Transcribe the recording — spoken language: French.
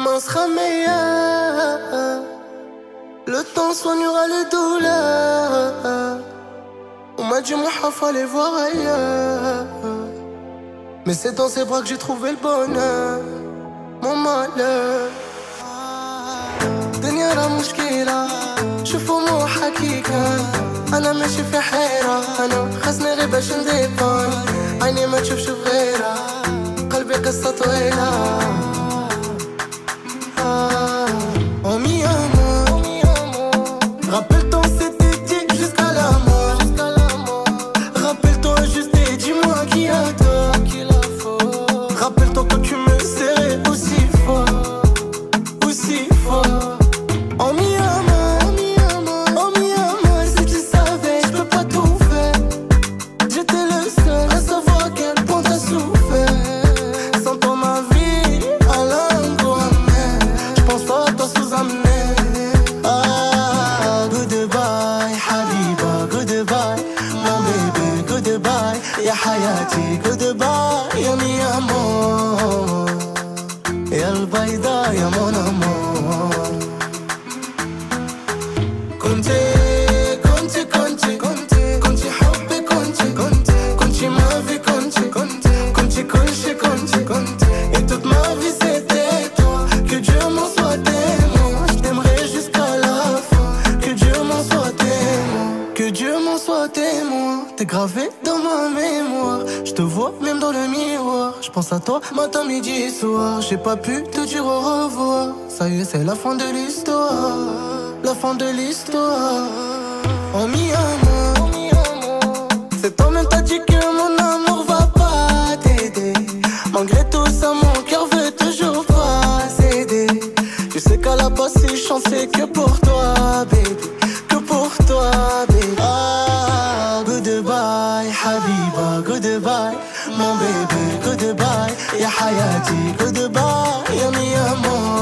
demain sera meilleur. Le temps soignera les douleurs. On m'a dit, moi, fallait voir ailleurs. Mais c'est dans ses bras que j'ai trouvé le bonheur. Mon malheur. دنيا راه مشكلة شوفوا مو حكيكة أنا ماشي في حيرة أنا خاصني غير باش نديبان عيني ما تشوفش غيرها قلبي قصة طويلة Oh mi amour Rappelle-toi on s'était dit jusqu'à la mort Rappelle-toi juste et dis-moi qui a tort Rappelle-toi quand tu me serrais aussi fort Aussi fort Oh mi amour, si tu savais, je peux pas tout faire. J'étais le seul à savoir à quel point t'as souffert. Sans toi ma vie, à l'angoisse. J'pense à toi sous amener. Ah, goodbye, Habiba, goodbye. Mon bébé, goodbye. Ya Hayati, goodbye. Ya mi amour. Ya al-bayda, ya mon amour. كنتي حبي كنتي ما في كنتي كل شي كنتي Et toute ma vie c'était toi Que Dieu m'en soit témoin Je t'aimerai jusqu'à la fin Que Dieu m'en soit témoin Que Dieu m'en soit témoin T'es gravé dans ma mémoire Je te vois même dans le miroir Je pense à toi matin, midi, soir J'ai pas pu te dire au revoir Ça y est c'est la fin de l'histoire La fin de l'histoire Oh mi amour C'est toi-même t'as dit que mon amour va pas t'aider Malgré tout ça mon cœur veut toujours pas céder Tu sais qu'à la base si je chantais que pour toi baby Que pour toi baby Ah goodbye Habiba goodbye Mon bébé goodbye Ya Hayati goodbye Ya mi amour